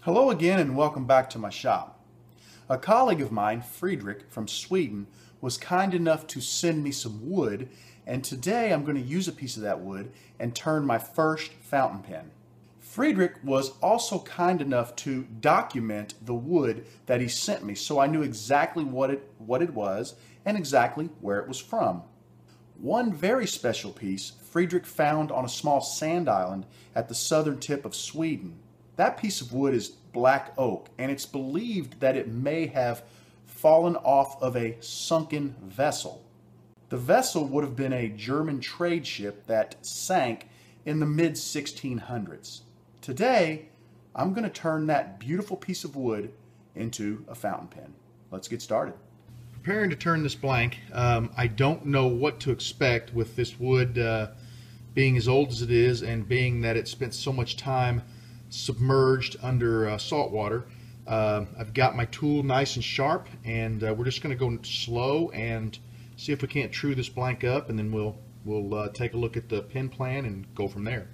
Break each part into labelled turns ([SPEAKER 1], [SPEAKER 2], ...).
[SPEAKER 1] Hello again and welcome back to my shop. A colleague of mine, Frederick from Sweden, was kind enough to send me some wood, and today I'm going to use a piece of that wood and turn my first fountain pen. Frederick was also kind enough to document the wood that he sent me so I knew exactly what it was and exactly where it was from. One very special piece Frederick found on a small sand island at the southern tip of Sweden. That piece of wood is black oak, and it's believed that it may have fallen off of a sunken vessel. The vessel would have been a German trade ship that sank in the mid-1600s. Today, I'm going to turn that beautiful piece of wood into a fountain pen. Let's get started. Preparing to turn this blank. I don't know what to expect with this wood being as old as it is and being that it spent so much time submerged under salt water. I've got my tool nice and sharp, and we're just going to go slow and see if we can't true this blank up, and then we'll take a look at the pen plan and go from there.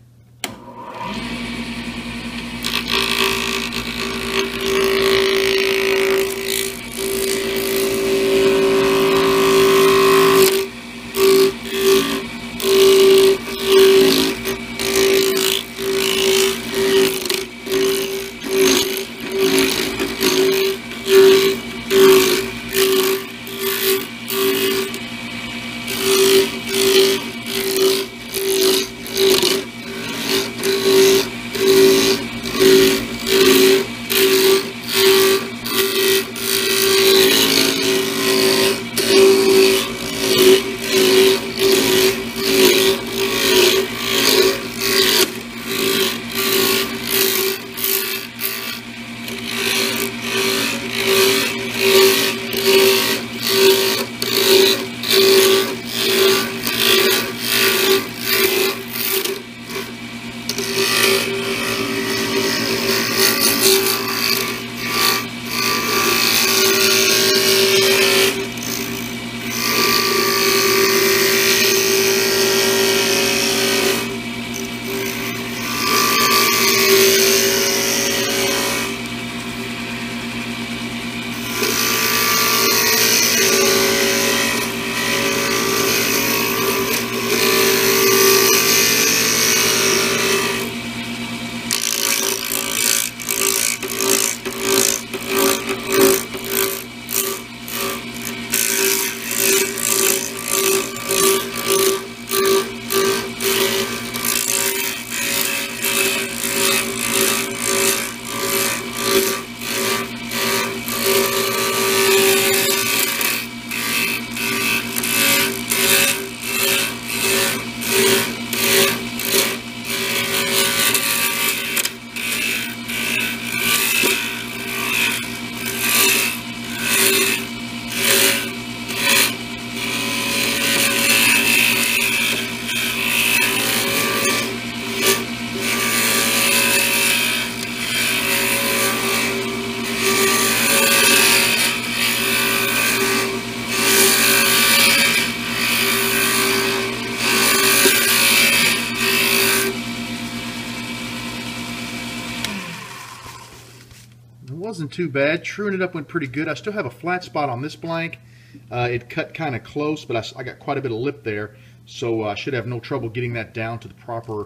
[SPEAKER 1] Wasn't too bad. Truing it up went pretty good. I still have a flat spot on this blank. It cut kind of close, but I got quite a bit of lip there, so I should have no trouble getting that down to the proper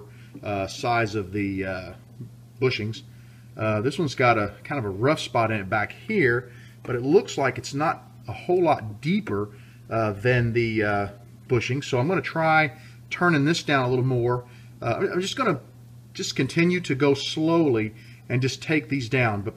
[SPEAKER 1] size of the bushings. This one's got a kind of a rough spot in it back here, but it looks like it's not a whole lot deeper than the bushing, so I'm going to try turning this down a little more. I'm just going to continue to go slowly and just take these down. But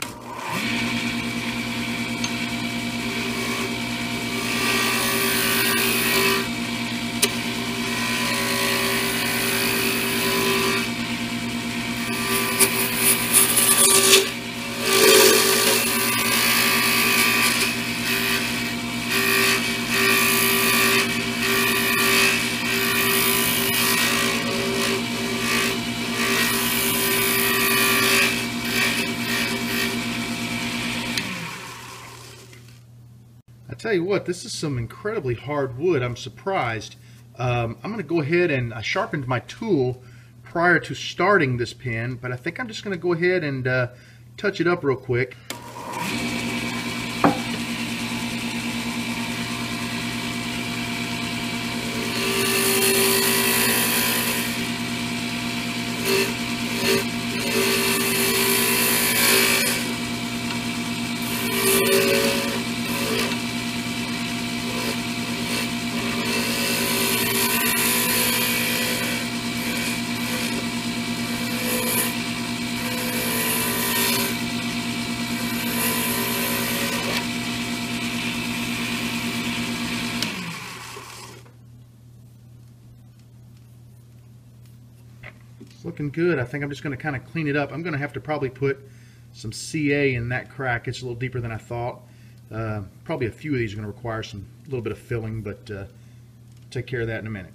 [SPEAKER 1] tell you what, this is some incredibly hard wood. I'm surprised. I'm going to go ahead and I sharpened my tool prior to starting this pen, but I think I'm just going to go ahead and touch it up real quick. Looking good. I think I'm just going to kind of clean it up. I'm going to have to probably put some CA in that crack. It's a little deeper than I thought. Probably a few of these are going to require a little bit of filling, but take care of that in a minute.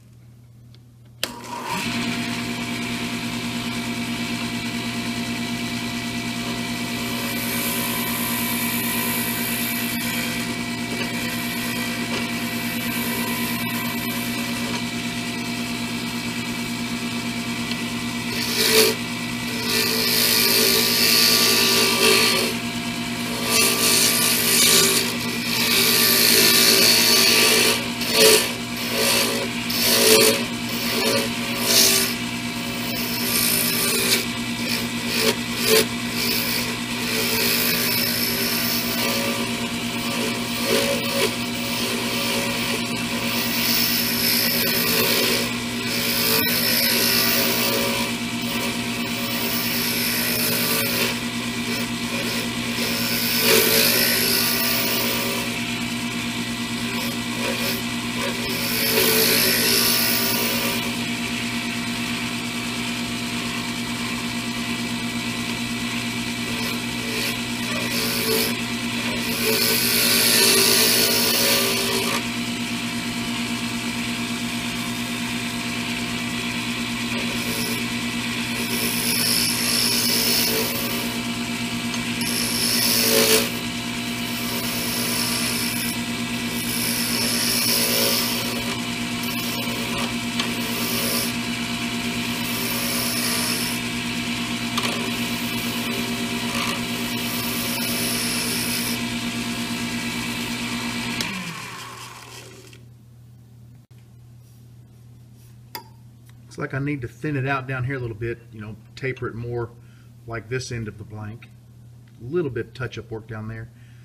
[SPEAKER 1] Looks like I need to thin it out down here a little bit, you know, taper it more like this end of the blank. A little bit touch-up work down there.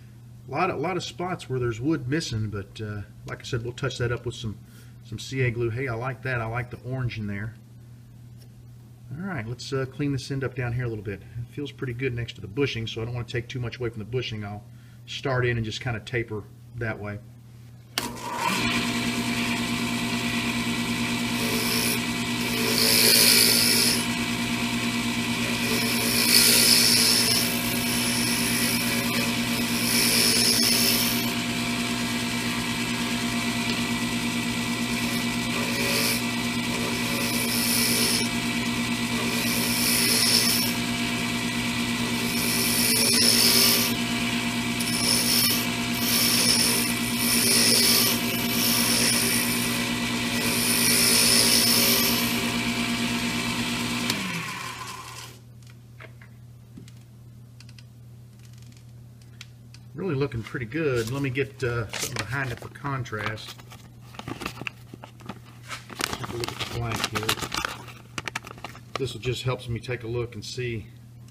[SPEAKER 1] A lot of spots where there's wood missing, but like I said, we'll touch that up with some CA glue. Hey, I like that. I like the orange in there. All right, let's clean this end up down here a little bit. It feels pretty good next to the bushing, so I don't want to take too much away from the bushing. I'll start in and just kind of taper that way. Really looking pretty good. Let me get something behind it for contrast. Take a look at the blank here. This will just helps me take a look and see.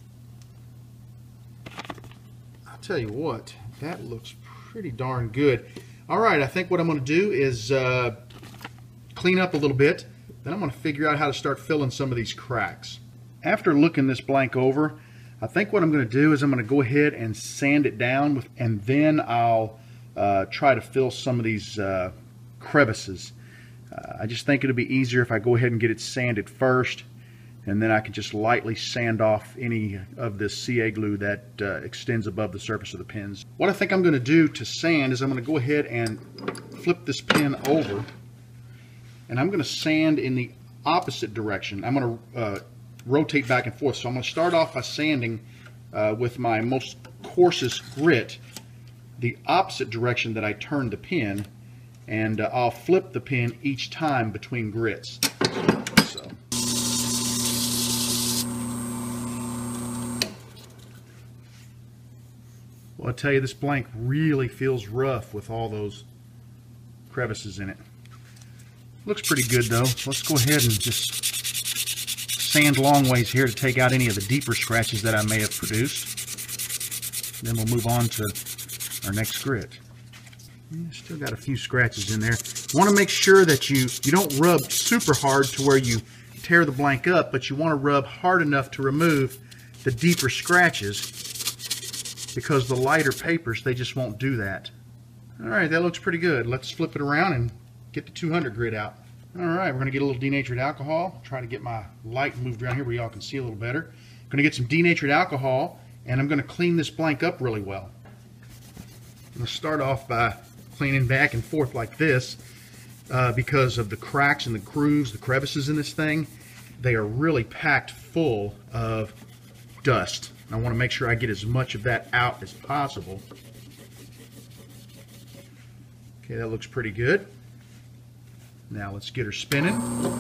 [SPEAKER 1] I'll tell you what, that looks pretty darn good. All right, I think what I'm going to do is clean up a little bit. Then I'm going to figure out how to start filling some of these cracks. After looking this blank over, I think what I'm going to do is I'm going to go ahead and sand it down, and then I'll try to fill some of these crevices. I just think it'll be easier if I go ahead and get it sanded first, and then I can just lightly sand off any of this CA glue that extends above the surface of the pins. What I think I'm going to do to sand is I'm going to go ahead and flip this pin over, and I'm going to sand in the opposite direction. I'm going to rotate back and forth. So I'm going to start off by sanding with my most coarsest grit the opposite direction that I turn the pin, and I'll flip the pin each time between grits. Well, I tell you, this blank really feels rough with all those crevices in it. Looks pretty good though. Let's go ahead and just sand long ways here to take out any of the deeper scratches that I may have produced. Then we'll move on to our next grit. Still got a few scratches in there. You want to make sure that you don't rub super hard to where you tear the blank up, but you want to rub hard enough to remove the deeper scratches, because the lighter papers, they just won't do that. Alright, that looks pretty good. Let's flip it around and get the 200 grit out. Alright, we're going to get a little denatured alcohol. Try to get my light moved around here where y'all can see a little better. I'm going to get some denatured alcohol, and I'm going to clean this blank up really well. I'm going to start off by cleaning back and forth like this because of the cracks and the grooves, the crevices in this thing. They are really packed full of dust. I want to make sure I get as much of that out as possible. Okay, that looks pretty good. Now let's get her spinning.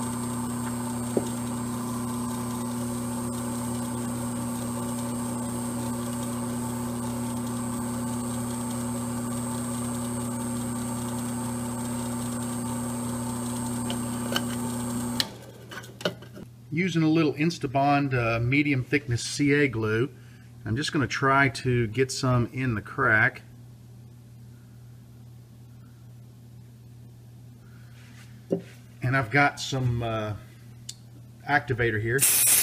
[SPEAKER 1] Using a little Instabond medium thickness CA glue, I'm just going to try to get some in the crack. And I've got some activator here.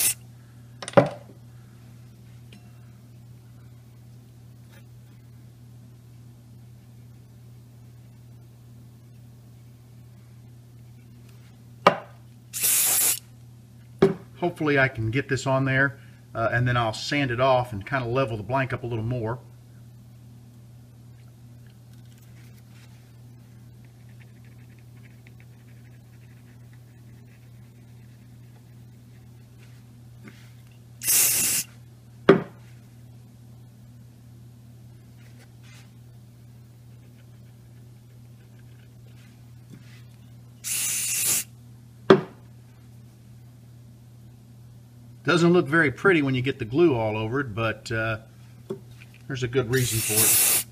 [SPEAKER 1] Hopefully I can get this on there and then I'll sand it off and kind of level the blank up a little more. Doesn't look very pretty when you get the glue all over it, but there's a good reason for it.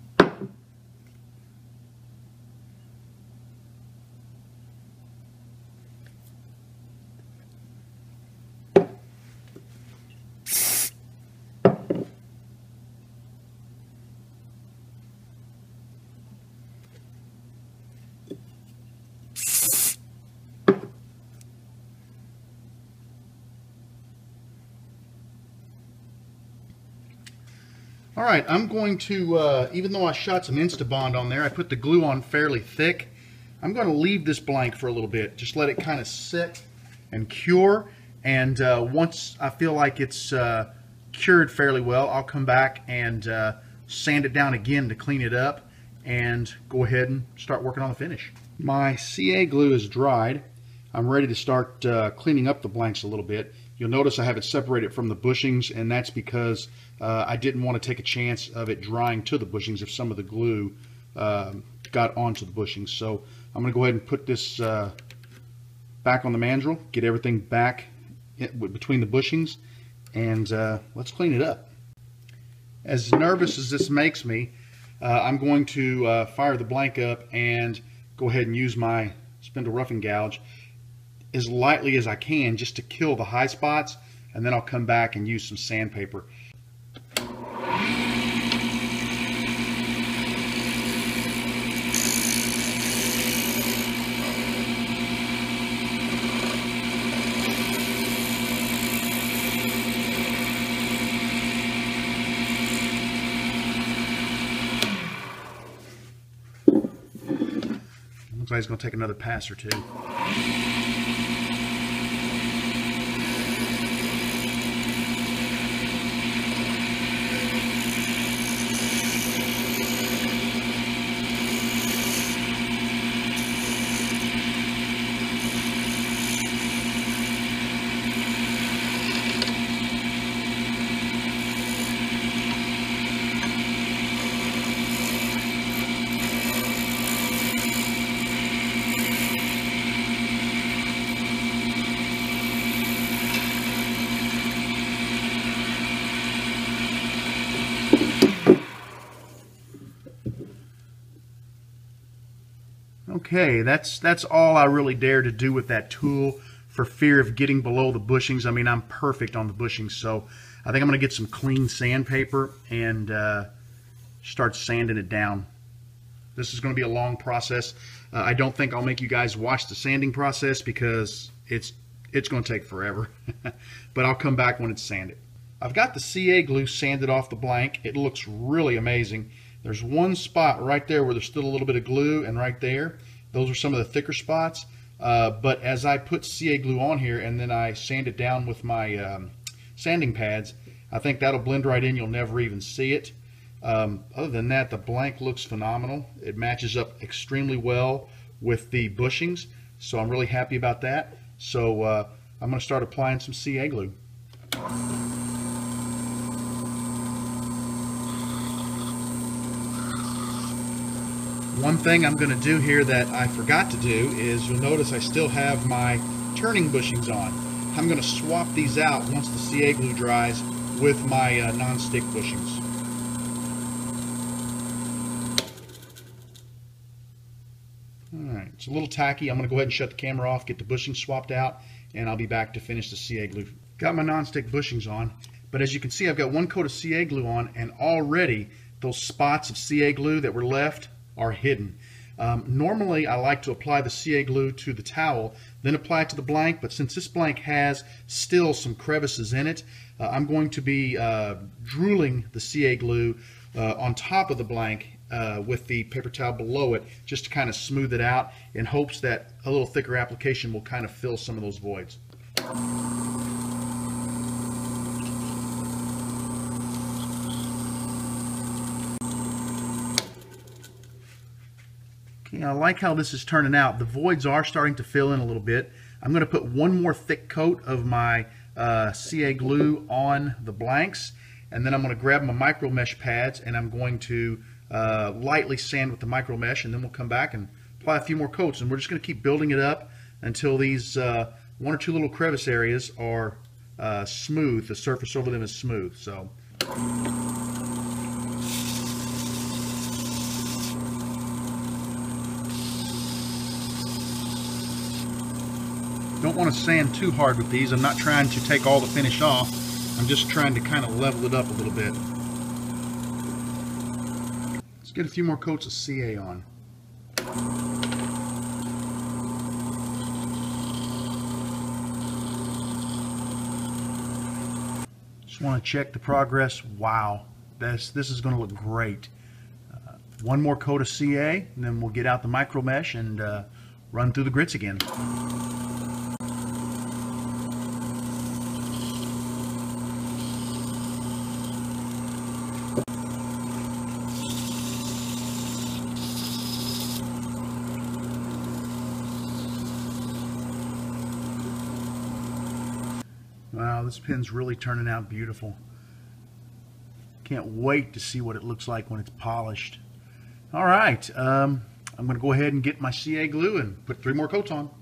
[SPEAKER 1] Alright, I'm going to, even though I shot some Instabond on there, I put the glue on fairly thick. I'm going to leave this blank for a little bit. Just let it kind of sit and cure. And once I feel like it's cured fairly well, I'll come back and sand it down again to clean it up and go ahead and start working on the finish. My CA glue is dried. I'm ready to start cleaning up the blanks a little bit. You'll notice I have it separated from the bushings, and that's because I didn't want to take a chance of it drying to the bushings if some of the glue got onto the bushings. So I'm going to go ahead and put this back on the mandrel, get everything back between the bushings, and let's clean it up. As nervous as this makes me, I'm going to fire the blank up and go ahead and use my spindle roughing gouge as lightly as I can just to kill the high spots, and then I'll come back and use some sandpaper. Looks like he's going to take another pass or two. Okay, that's all I really dare to do with that tool for fear of getting below the bushings. I mean, I'm perfect on the bushings, so I think I'm going to get some clean sandpaper and start sanding it down. This is going to be a long process. I don't think I'll make you guys watch the sanding process because it's going to take forever. But I'll come back when it's sanded. I've got the CA glue sanded off the blank. It looks really amazing. There's one spot right there where there's still a little bit of glue, and right there, those are some of the thicker spots. But as I put CA glue on here and then I sand it down with my sanding pads, I think that'll blend right in. You'll never even see it. Other than that, the blank looks phenomenal. It matches up extremely well with the bushings, so I'm really happy about that. So I'm going to start applying some CA glue. One thing I'm going to do here that I forgot to do is, you'll notice I still have my turning bushings on. I'm going to swap these out once the CA glue dries with my non-stick bushings. Alright, it's a little tacky. I'm going to go ahead and shut the camera off, get the bushings swapped out, and I'll be back to finish the CA glue. Got my non-stick bushings on, but as you can see, I've got one coat of CA glue on, and already those spots of CA glue that were left are hidden. Normally I like to apply the CA glue to the towel, then apply it to the blank, but since this blank has still some crevices in it, I'm going to be drooling the CA glue on top of the blank with the paper towel below it, just to kind of smooth it out, in hopes that a little thicker application will kind of fill some of those voids. Okay, I like how this is turning out. The voids are starting to fill in a little bit. I'm going to put one more thick coat of my CA glue on the blanks, and then I'm going to grab my micro mesh pads and I'm going to lightly sand with the micro mesh, and then we'll come back and apply a few more coats, and we're just going to keep building it up until these one or two little crevice areas are smooth. The surface over them is smooth. So don't want to sand too hard with these. I'm not trying to take all the finish off. I'm just trying to kind of level it up a little bit. Let's get a few more coats of CA on. Just want to check the progress. Wow, this is going to look great. One more coat of CA, and then we'll get out the micro mesh and run through the grits again. Wow, this pin's really turning out beautiful. Can't wait to see what it looks like when it's polished. All right, I'm going to go ahead and get my CA glue and put 3 more coats on.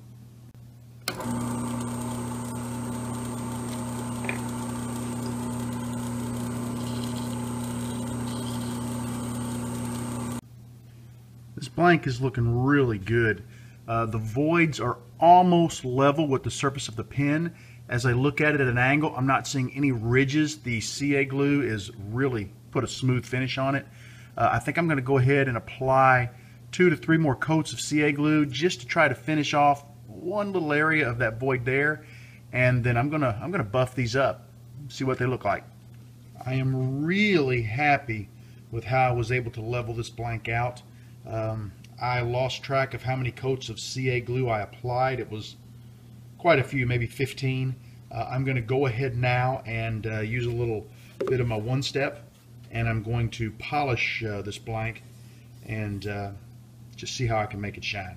[SPEAKER 1] This blank is looking really good. The voids are almost level with the surface of the pin. As I look at it at an angle, I'm not seeing any ridges. The CA glue is really put a smooth finish on it. I think I'm going to go ahead and apply 2 to 3 more coats of CA glue just to try to finish off one little area of that void there, and then I'm gonna buff these up, see what they look like. I am really happy with how I was able to level this blank out. I lost track of how many coats of CA glue I applied. It was quite a few, maybe 15. I'm going to go ahead now and use a little bit of my one-step, and I'm going to polish this blank and just see how I can make it shine.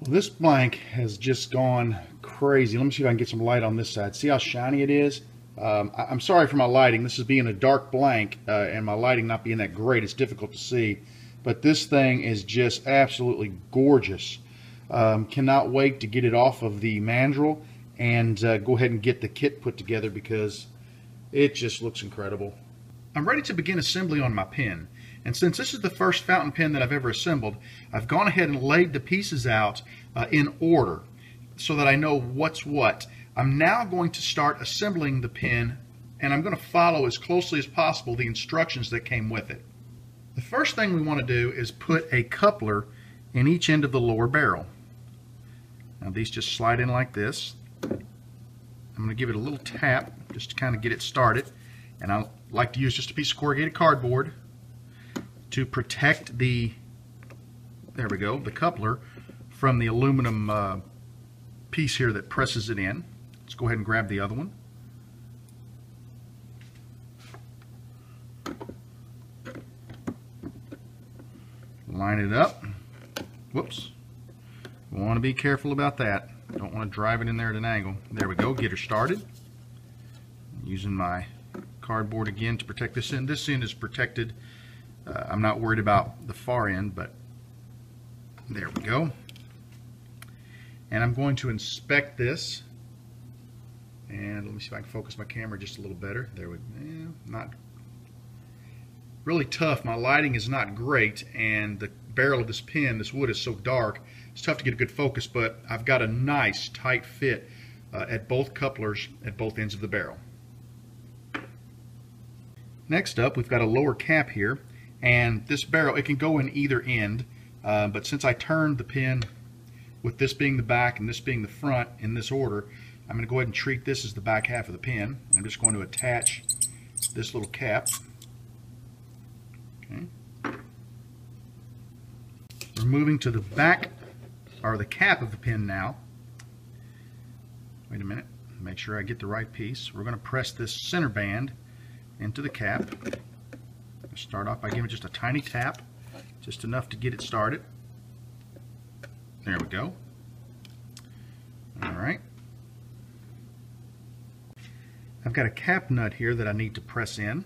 [SPEAKER 1] Well, this blank has just gone crazy. Let me see if I can get some light on this side. See how shiny it is? I'm sorry for my lighting. This is being a dark blank and my lighting not being that great. It's difficult to see. But this thing is just absolutely gorgeous. Cannot wait to get it off of the mandrel and go ahead and get the kit put together because it just looks incredible. I'm ready to begin assembly on my pen. And since this is the first fountain pen that I've ever assembled, I've gone ahead and laid the pieces out in order so that I know what's what. I'm now going to start assembling the pen, and I'm going to follow as closely as possible the instructions that came with it. The first thing we want to do is put a coupler in each end of the lower barrel. Now these just slide in like this. I'm going to give it a little tap just to kind of get it started, and I like to use just a piece of corrugated cardboard to protect the, there we go, the coupler from the aluminum piece here that presses it in. Let's go ahead and grab the other one. Line it up. Whoops. We want to be careful about that. Don't want to drive it in there at an angle. There we go. Get her started. Using my cardboard again to protect this end. This end is protected. I'm not worried about the far end, but there we go. And I'm going to inspect this. And let me see if I can focus my camera just a little better. There we go. Not really tough. My lighting is not great, and the barrel of this pen, this wood, is so dark, it's tough to get a good focus, but I've got a nice tight fit at both couplers at both ends of the barrel. Next up, we've got a lower cap here, and this barrel, it can go in either end, but since I turned the pen with this being the back and this being the front in this order, I'm going to go ahead and treat this as the back half of the pen. I'm just going to attach this little cap. Okay. We're moving to the back, or the cap of the pen now. Wait a minute, make sure I get the right piece. We're going to press this center band into the cap. Start off by giving it just a tiny tap, just enough to get it started. There we go. All right. I've got a cap nut here that I need to press in.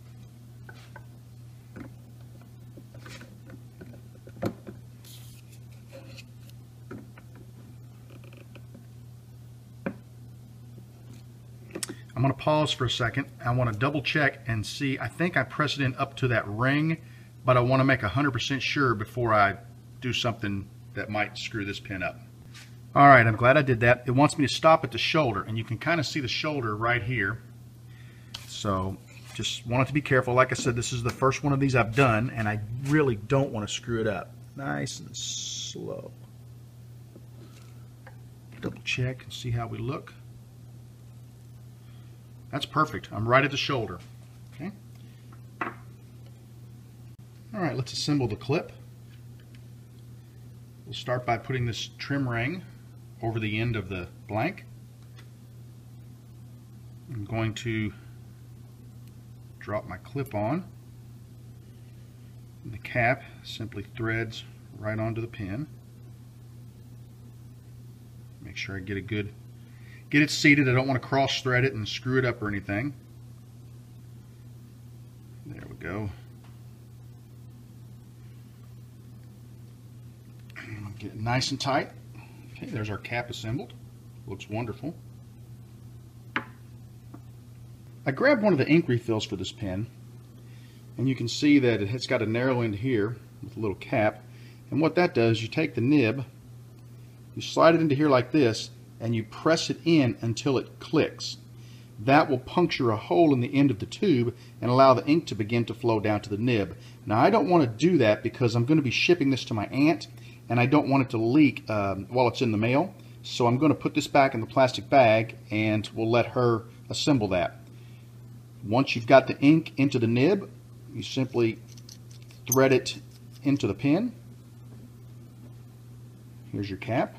[SPEAKER 1] I'm going to pause for a second. I want to double check and see. I think I press it in up to that ring, but I want to make 100% sure before I do something that might screw this pin up. All right, I'm glad I did that. It wants me to stop at the shoulder, and you can kind of see the shoulder right here. So just wanted to be careful. Like I said, this is the first one of these I've done, and I really don't want to screw it up. Nice and slow. Double check and see how we look. That's perfect. I'm right at the shoulder. Okay. All right, let's assemble the clip. We'll start by putting this trim ring over the end of the blank. I'm going to drop my clip on. And the cap simply threads right onto the pin. Make sure I get it seated. I don't want to cross thread it and screw it up or anything. There we go. Get it nice and tight. Okay, there's our cap assembled. Looks wonderful. I grabbed one of the ink refills for this pen, and you can see that it's got a narrow end here with a little cap. And what that does, you take the nib, you slide it into here like this, and you press it in until it clicks. That will puncture a hole in the end of the tube and allow the ink to begin to flow down to the nib. Now I don't want to do that because I'm going to be shipping this to my aunt, and I don't want it to leak while it's in the mail. So I'm going to put this back in the plastic bag, and we'll let her assemble that. Once you've got the ink into the nib, you simply thread it into the pen. Here's your cap.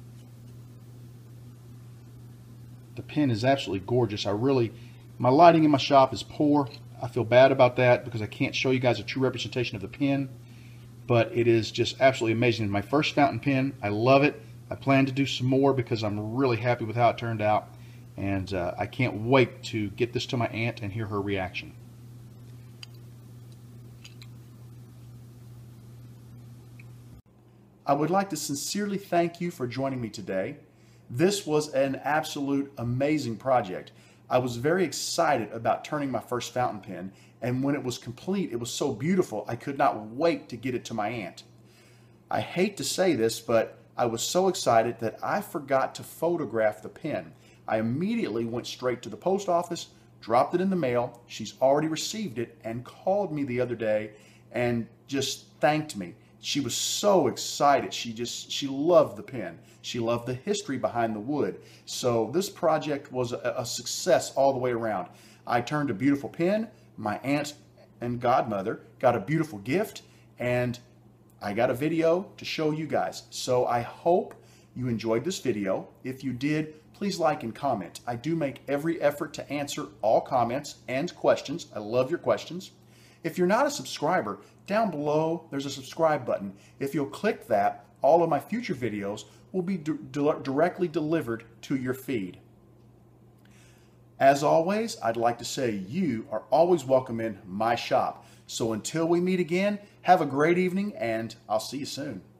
[SPEAKER 1] The pen is absolutely gorgeous. My lighting in my shop is poor. I feel bad about that because I can't show you guys a true representation of the pen. but it is just absolutely amazing. My first fountain pen, I love it. I plan to do some more because I'm really happy with how it turned out, and I can't wait to get this to my aunt and hear her reaction. I would like to sincerely thank you for joining me today. This was an absolute amazing project. I was very excited about turning my first fountain pen, and when it was complete, it was so beautiful, I could not wait to get it to my aunt. I hate to say this, but I was so excited that I forgot to photograph the pen. I immediately went straight to the post office, dropped it in the mail. She's already received it and called me the other day and just thanked me. She was so excited. She loved the pen. She loved the history behind the wood. So this project was a success all the way around. I turned a beautiful pen. My aunt and godmother got a beautiful gift, and I got a video to show you guys. So I hope you enjoyed this video. If you did, please like and comment. I do make every effort to answer all comments and questions. I love your questions. If you're not a subscriber, down below there's a subscribe button. If you'll click that, all of my future videos will be directly delivered to your feed. As always, I'd like to say you are always welcome in my shop. So until we meet again, have a great evening, and I'll see you soon.